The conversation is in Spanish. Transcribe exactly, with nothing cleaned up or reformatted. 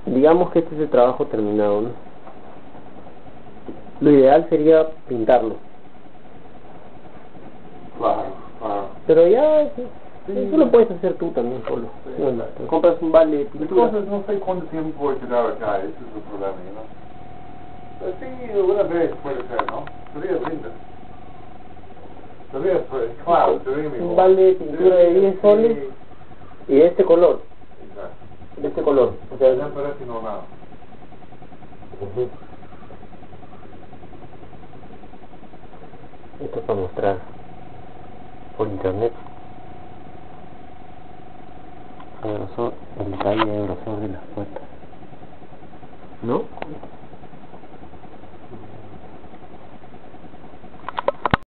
Digamos que este es el trabajo terminado, ¿no? Lo ideal sería pintarlo. Claro, claro. Pero ya, sí, Sí. eso lo puedes hacer tú también solo. Sí. Sí, ¿no? Te compras un balde de La pintura. cosa es, no sé cuánto tiempo voy a quedar acá, ese es el problema, ¿no? Pero sí, una vez puede ser, ¿no? Sería lindo. Sería, pues, claro, sería mejor. Un balde de pintura de diez soles y de este color. Exacto. De este color. O sea, Ya parece normal. uh-huh. Esto es para mostrar por internet el grosor, el detalle del grosor de las puertas, ¿no?